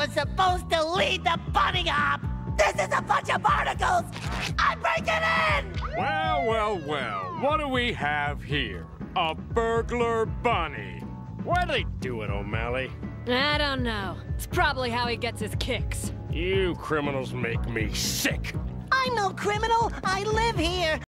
was supposed to lead the bunny hop! This is a bunch of barnacles! I'm breaking in! Well, well, well. What do we have here? A burglar bunny. Why'd they do it, O'Malley? I don't know. It's probably how he gets his kicks. You criminals make me sick. I'm no criminal. I live here.